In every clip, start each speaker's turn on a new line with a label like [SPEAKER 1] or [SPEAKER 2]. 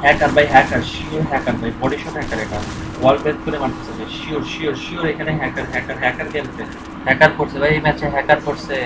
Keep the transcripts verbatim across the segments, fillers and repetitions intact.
[SPEAKER 1] Hacker ভাই, hacker sure, hacker ভাই, body shot hacker, এটা ওয়াল ব্রেক করে মারতেছে ভাই, শিওর শিওর শিওর এখানে হ্যাকার হ্যাকার হ্যাকার গেমতে হ্যাকার করছে ভাই, এই ম্যাচে হ্যাকার করছে।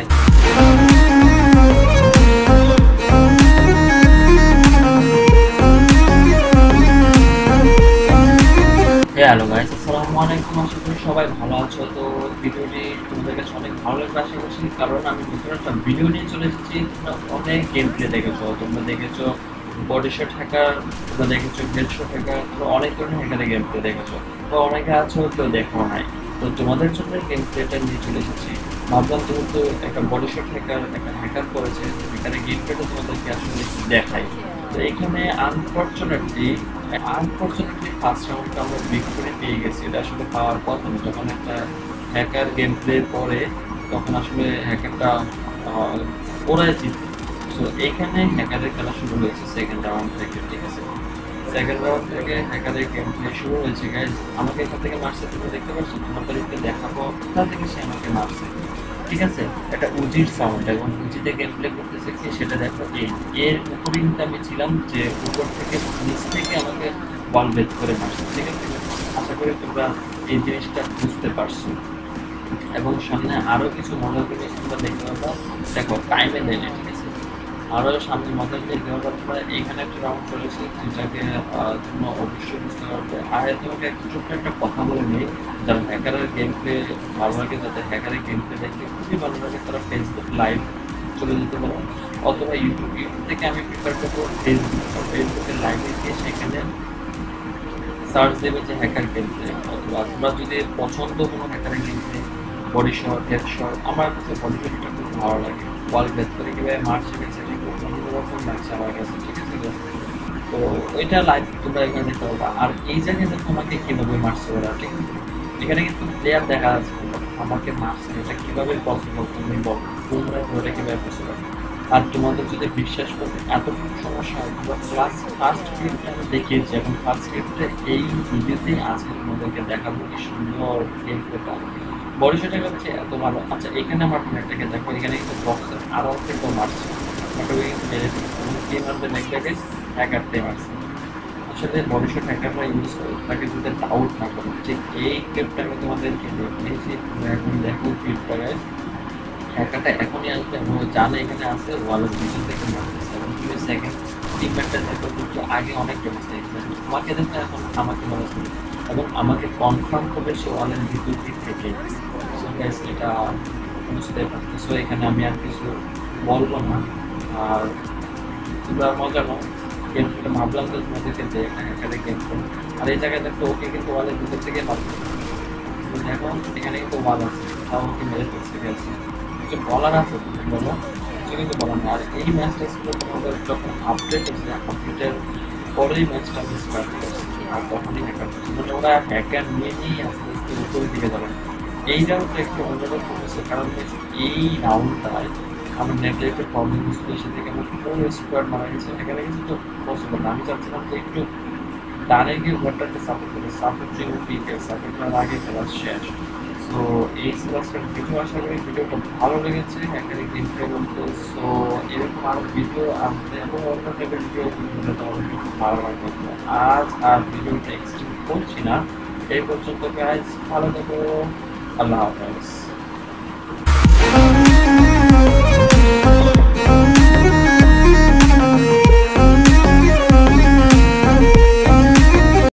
[SPEAKER 1] হ্যালো গাইস, আসসালামু আলাইকুম, আশা করি সবাই ভালো আছো। তো ভিডিওটি তোমাদের কাছে অনেক ভালো লাগবে আশা করছি, কারণ আমি নতুন একটা ভিডিও নিয়ে চলে এসেছি। তোমরা অনেক গেম প্লে দেখেছো, তোমরা দেখেছো বডি শট হ্যাকার, তোমরা দেখেছো হেড শট হ্যাকার, তোমরা অনেক ধরনের হ্যাকারের গেম প্লে দেখেছো, তো অনেকে আছো কেউ দেখো নাই। তো তোমাদের জন্য গেম প্লেটা নিয়ে চলে এসেছি। ভাবলাম যেহেতু একটা বডি শট হ্যাকার একটা হ্যাকার করেছে, এখানে গেম প্লেটা তোমাদেরকে আসলে দেখাই। তো এখানে আনফরচুনেটলি আনফরচুনেটলি ফার্স্ট রাউন্ডটা আমরা ভিক্টোরি পেয়ে গেছি। এটা আসলে পাওয়ার কথা না, যখন একটা হ্যাকার গেম প্লে করে তখন আসলে হ্যাকারটা ওরাই জিতে। সো এইখানে হ্যাকারের খেলা শুরু হয়েছে সেকেন্ড রাউন্ড থেকে, ঠিক আছে? সেকেন্ড রাউন্ড থেকে হ্যাকারের গেম প্লে শুরু হয়েছে গাইজ। আমাকে এখান থেকে মারছে, তুমি দেখতে পাচ্ছ, তোমাদেরকে দেখাবো কোথা থেকে সে আমাকে মারছে, ঠিক আছে? একটা উজির সাউন্ড, এবং উজিতে গেম প্লে করতেছে কি সেটা দেখো। এই এর উপরে কিন্তু আমি ছিলাম, যে উপর থেকে নিচ থেকে আমাকে বল বেদ করে মারছে, ঠিক আছে? আশা করি তোমরা এই জিনিসটা বুঝতে পারছো। এবং সামনে আরো কিছু মজার জিনিস তোমরা দেখতে পাবা, দেখো টাইমে দেয় না, ঠিক আছে? আরো সামনে মজার জিনিস দেখতে পাবা। এইখানে একটা রাউন্ড চলেছে যেটাকে তোমরা অবশ্যই বুঝতে পারবে। আর তোমাকে একটা ছোট্ট একটা কথা বলে নিই, যারা হ্যাকারের গেম প্লে ভালো লাগে, যাদের হ্যাকারের গেম প্লে দেখতে খুবই ভালো লাগে, তারা ফেসবুক লাইভ চলে যেতে পারো, অথবা ইউটিউব ইউটিউব থেকে আমি প্রিফার করবো ফেসবুক। ফেসবুকের লাইভে গিয়ে সেখানে সার্চ দেবে যে হ্যাকার গেম প্লে, অথবা তোমরা যদি পছন্দ কোনো হ্যাকারের game play, body shot head shot, আমার কাছে বডি শটটা খুব ভালো লাগে। বল বেদ করে কীভাবে মারছে সেটা খুব অন্যরকম লাগছে আমার কাছে, ঠিক আছে? তো ওইটা লাইভ তোমরা এখানে দেখতে পারবা। আর এই জায়গায় দেখো আমাকে কীভাবে মারছে ওরা, ঠিক আছে? এখানে কিন্তু প্লেয়ার দেখা যাচ্ছে আমাকে মারছে, এটা কীভাবে পসিবল তুমি বলো, তোমরা ওটা কীভাবে পসিবল? আর তোমাদের যদি বিশ্বাস করতে এতটুকু সমস্যা হয়, তোমরা ক্লাস ফার্স্ট ক্লিপটা আমি দেখিয়েছি, এবং ফার্স্ট ক্লিপটা এই ভিডিওতেই আজকে তোমাদেরকে দেখাবো কি সুন্দর গেম প্লেটা। বডি শটের কাছে এত ভালো। আচ্ছা, এখানে আমার ম্যাকটাকে দেখো, এখানে কিন্তু বক্সের আরও কিন্তু মারছে, ম্যাকটাকে কিন্তু মেরে দিচ্ছে, এবং কে মারবে ম্যাকটাকে? হ্যাকারটাই মারছে। আসলে বডি শট হ্যাকাররা ইউজ করে, তাকে যদি ডাউট না করো। ঠিক এই ক্লিপটা আমি তোমাদেরকে দেখিয়েছি, তোমরা এখন দেখো ক্লিপটা গাইস। হ্যাকারটা এখনই আসবে এবং জানে এখানে আছে, ওয়ালের ভিতর থেকে মারতেছে, এবং তুমি সেকেন্ড টিমমেটটা দেখো কিন্তু আগে অনেক ড্যামেজ দিয়েছে, তোমাকে দেখো এখন আমাকে মারছে, এবং আমাকে কনফার্ম করবে সে ওয়ালের ভিতর দিক থেকে। সো গাইস, এটা বুঝতে পারতেছো, এখানে আমি আর কিছু বলবো না। আর তোমরা মজা নাও গেম প্লেটা, ভাবলাম তো তোমাদেরকে যে একটা হ্যাকারের গেম প্লে। আর এই জায়গায় দেখো ওকে কিন্তু ওয়ালের ভিতর থেকে মারছে, দেখো এখানে কিন্তু ওয়াল আছে, তাও ওকে মেরে ফেলছে গেছে। কিছু বলার আছে তুমি বলো? কিছু কিন্তু বলার নেই। আর এই ম্যাচটা ছিল তোমাদের যখন আপডেট হচ্ছে, আপডেটের পরেই ম্যাচটা আমি স্টার্ট করছি, আর তখনই হ্যাকার করছি, মানে ওরা হ্যাকার নিয়ে নিয়েই আস্তে আস্তে উপরের দিকে যাবেন। এই রাউন্ডটা একটু অন্যরকম হচ্ছে, কারণ এই রাউন্ডটায় আমার নেটে একটু প্রবলেম হচ্ছিল, সে থেকে আমার ফোর স্কোয়াড মারা গেছে, হ্যাকারে গেছে, তো পসিবল না। আমি চাচ্ছিলাম যে একটু ডানে গিয়ে ঘরটাকে সাপোর্ট করে, সাপোর্ট যে উইকে সাপোর্ট করার আগে খেলা শেষ। সো এই ছিল আজকের ভিডিও, আশা করি ভিডিওটা ভালো লেগেছে হ্যাকারের গেম প্লে বলতে। সো এরকম আরও ভিডিও আসবে, এবং অন্য টাইপের ভিডিও তোমাদের খুব ভালো লাগবে। আজ আর ভিডিওটা এক্সটেন্ড করছি না, এই পর্যন্ত গাইজ, ভালো থেকো, আল্লাহ হাফেজ।